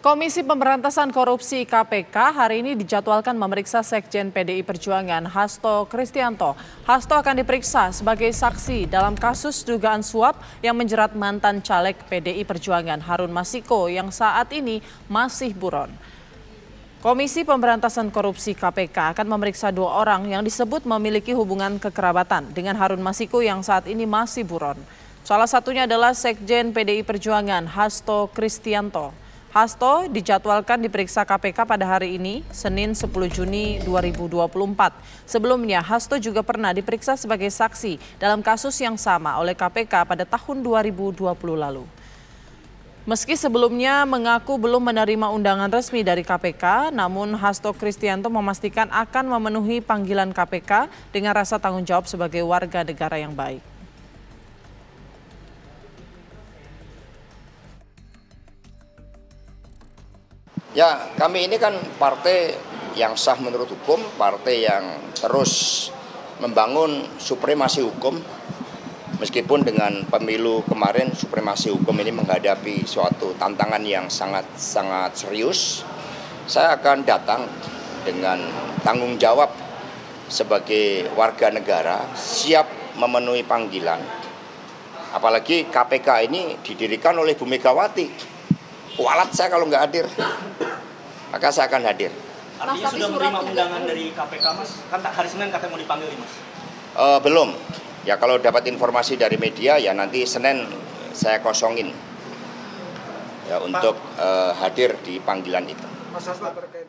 Komisi Pemberantasan Korupsi KPK hari ini dijadwalkan memeriksa Sekjen PDI Perjuangan Hasto Kristianto. Hasto akan diperiksa sebagai saksi dalam kasus dugaan suap yang menjerat mantan caleg PDI Perjuangan Harun Masiku yang saat ini masih buron. Komisi Pemberantasan Korupsi KPK akan memeriksa 2 orang yang disebut memiliki hubungan kekerabatan dengan Harun Masiku yang saat ini masih buron. Salah satunya adalah Sekjen PDI Perjuangan Hasto Kristianto. Hasto dijadwalkan diperiksa KPK pada hari ini, Senin 10 Juni 2024. Sebelumnya, Hasto juga pernah diperiksa sebagai saksi dalam kasus yang sama oleh KPK pada tahun 2020 lalu. Meski sebelumnya mengaku belum menerima undangan resmi dari KPK, namun Hasto Kristianto memastikan akan memenuhi panggilan KPK dengan rasa tanggung jawab sebagai warga negara yang baik. Ya, kami ini kan partai yang sah menurut hukum, partai yang terus membangun supremasi hukum. Meskipun dengan pemilu kemarin supremasi hukum ini menghadapi suatu tantangan yang sangat serius, saya akan datang dengan tanggung jawab sebagai warga negara, siap memenuhi panggilan. Apalagi KPK ini didirikan oleh Bu Megawati. Kualat saya kalau nggak hadir, maka saya akan hadir. Artinya sudah menerima undangan dari KPK, Mas? Kan hari Senin katanya mau dipanggil nih, Mas? Belum. Ya kalau dapat informasi dari media ya nanti Senin saya kosongin ya untuk hadir di panggilan itu. Mas Hasto terkait